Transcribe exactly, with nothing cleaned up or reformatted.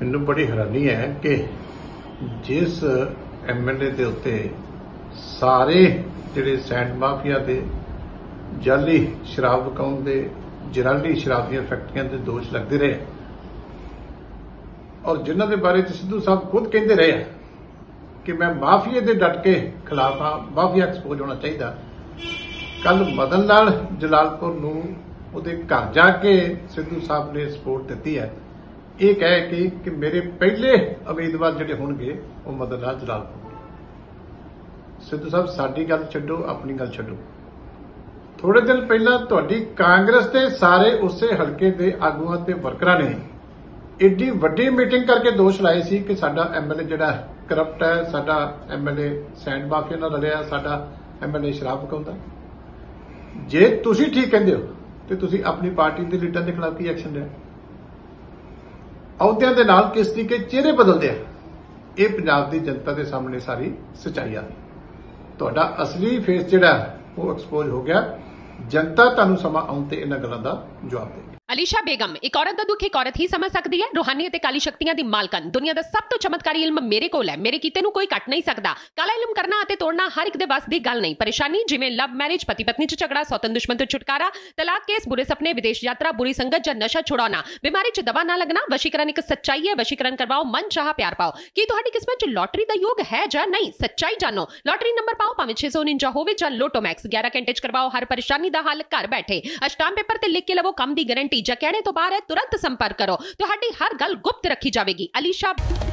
मैनू बड़ी हैरानी है कि जिस एम एल ए के उत्ते सारे जिहड़े सैंड माफिया के जाली शराब विकाउण दे जराली शराब दी फैक्ट्रियां के दोष लगते रहे और जिन्हों के बारे सिद्धू साहब खुद कहते रहे कि मैं माफिया के डट के खिलाफ हाँ, माफिया एक्सपोज होना चाहिए। कल मदन लाल जलालपुर नूं उहदे घर जाके सिद्धू साहब ने सपोर्ट दी है, ये कह के कि मेरे पहले उम्मीदवार जिहड़े होणगे वो मदन लाल जलालपुर। सिद्धू साहब साडी गल छड्डो, अपनी गल छड्डो। थोड़े दिन पहला तुहाडी कांग्रेस के सारे उस हल्के के आगुआं ते वर्करां ने एडी वड्डी मीटिंग करके दोष लाए सी कि साडा एम एल ए जिहड़ा करप्ट है, साडा M L A sand mafia नाल रलिया, साडा एम एल ए शराब विकाउंदा। जे तुसीं ठीक कहंदे हो तो तुसीं अपनी पार्टी के लीडर के खिलाफ की एक्शन लिया? अहुदियां दे नाल किस तरीके चेहरे बदलते हैं, ये पंजाब की जनता के सामने सारी सच्चाई आ गई। तुहाडा असली फेस जिहड़ा वो एक्सपोज हो गया। जनता तुहानूं समां आउण ते इन्हां गल्लां दा जवाब देगी। अलीशा बेगम एक औरत का दुख एक औरत ही समझ सकती है। रूहानी ते काली शक्तियां दी मालकन, दुनिया दा सब तो चमत्कारी इल्म मेरे कोल है, मेरे कीते नूं कोई कट नहीं सकता। काला इल्म करना अते तोड़ना हर एक दे बस दी गल नहीं। परेशानी जिवें लव मैरिज, पति पत्नी च झगड़ा, सौतन दुश्मन तो छुटकारा, तलाक केस, बुरे सपने, विदेश यात्रा, बुरी संगत या नशा छुड़ाना, बीमारी च दवा ना लगना, वशीकरण एक सच्चाई है। वशीकरण करवाओ, मन चाह प्यार पाओ। की तुहाडी किस्मत च लॉटरी दा योग है जां नहीं? सच्चाई जानो। लॉटरी नंबर पाओ, भावें छे सौ उनंजा होवे जां लोटो मैक्स। ग्यारह घंटे च करवाओ हर परेशानी दा हल घर बैठे। अष्टाम पेपर ते लिख के लवो कम दी गारंटी। जा कहने तो बाहर है तुरंत संपर्क करो, तुहाडी हर गल गुप्त रखी जाएगी। अलीशा